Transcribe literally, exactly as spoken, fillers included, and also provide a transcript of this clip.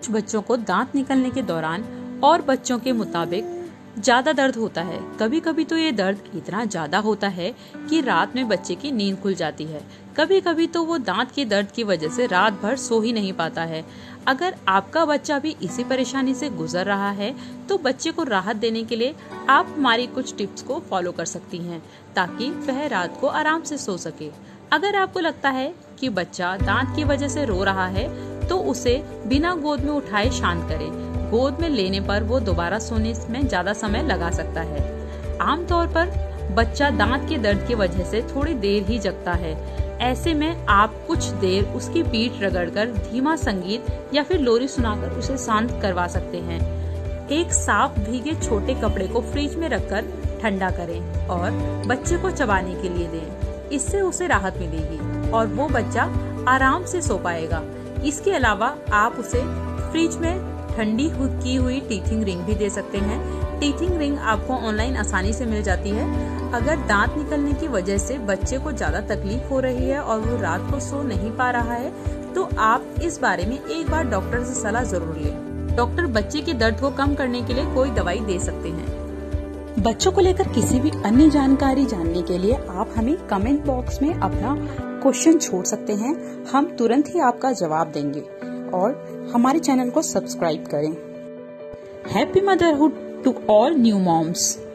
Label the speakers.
Speaker 1: कुछ बच्चों को दांत निकलने के दौरान और बच्चों के मुताबिक ज्यादा दर्द होता है। कभी कभी तो ये दर्द इतना ज्यादा होता है कि रात में बच्चे की नींद खुल जाती है। कभी कभी तो वो दांत के दर्द की वजह से रात भर सो ही नहीं पाता है। अगर आपका बच्चा भी इसी परेशानी से गुजर रहा है तो बच्चे को राहत देने के लिए आप हमारी कुछ टिप्स को फॉलो कर सकती हैं ताकि वह रात को आराम से सो सके। अगर आपको लगता है कि बच्चा दांत की वजह से रो रहा है तो उसे बिना गोद में उठाए शांत करें। गोद में लेने पर वो दोबारा सोने में ज्यादा समय लगा सकता है। आमतौर पर बच्चा दांत के दर्द की वजह से थोड़ी देर ही जगता है। ऐसे में आप कुछ देर उसकी पीठ रगड़कर धीमा संगीत या फिर लोरी सुनाकर उसे शांत करवा सकते हैं। एक साफ भीगे छोटे कपड़े को फ्रिज में रखकर ठंडा करें और बच्चे को चबाने के लिए दें। इससे उसे राहत मिलेगी और वो बच्चा आराम से सो पाएगा। इसके अलावा आप उसे फ्रिज में ठंडी की हुई टीथिंग रिंग भी दे सकते हैं। टीथिंग रिंग आपको ऑनलाइन आसानी से मिल जाती है। अगर दांत निकलने की वजह से बच्चे को ज्यादा तकलीफ हो रही है और वो रात को सो नहीं पा रहा है तो आप इस बारे में एक बार डॉक्टर से सलाह जरूर लें। डॉक्टर बच्चे के दर्द को कम करने के लिए कोई दवाई दे सकते हैं।
Speaker 2: बच्चों को लेकर किसी भी अन्य जानकारी जानने के लिए आप हमें कमेंट बॉक्स में अपना क्वेश्चन छोड़ सकते हैं। हम तुरंत ही आपका जवाब देंगे और हमारे चैनल को सब्सक्राइब करें।
Speaker 1: Happy motherhood to all new moms.